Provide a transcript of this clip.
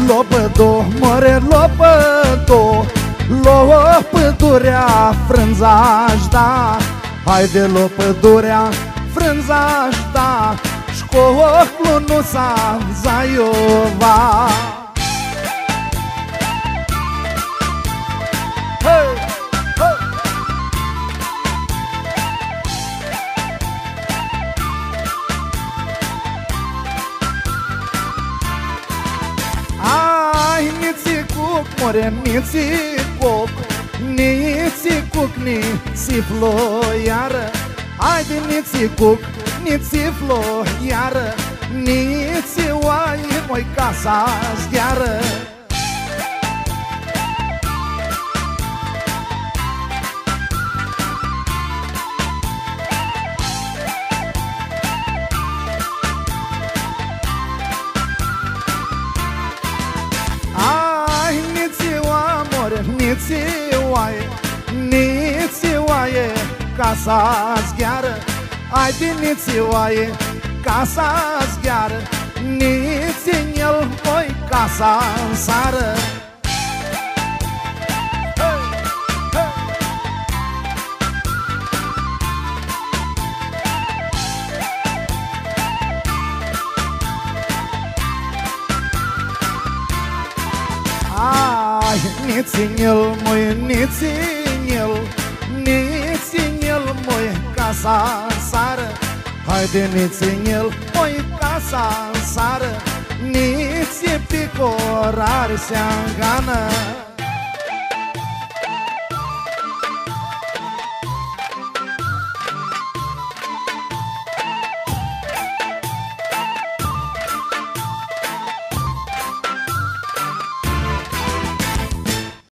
lopădo, more lopădo, lopădurea frânza-aș da. Haide lopădurea frânza-aș da, școclu nu s-a zaiova. Hey, hey. Ai nițicuc, more nițicuc, nițicuc, nițiflo iară. Ai de nițicuc, nițiflo iară, nițioaie moi casa zgheară. Nițioaie, nițioaie, casa zgheară. Ai de nițioaie, casa zgheară, niținel voi casa în sară. Niținel, moi, niținel, niținel, moi, casa în sară. Haide niținel, moi, casa în sară, niți picorare se-angană.